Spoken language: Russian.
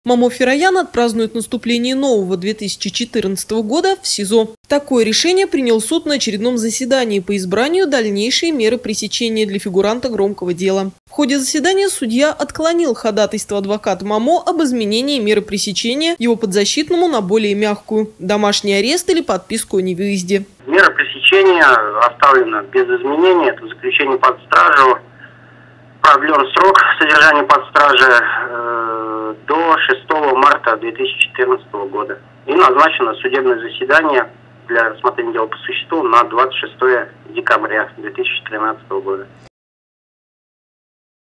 Мамо Фероян отпразднует наступление нового 2014 года в СИЗО. Такое решение принял суд на очередном заседании по избранию дальнейшие меры пресечения для фигуранта громкого дела. В ходе заседания судья отклонил ходатайство адвоката Мамо об изменении меры пресечения его подзащитному на более мягкую – домашний арест или подписку о невыезде. Мера пресечения оставлена без изменений. Это заключение под стражу. Продлен срок содержания под стражей до 6 марта 2014 года. И назначено судебное заседание для рассмотрения дела по существу на 26 декабря 2013 года.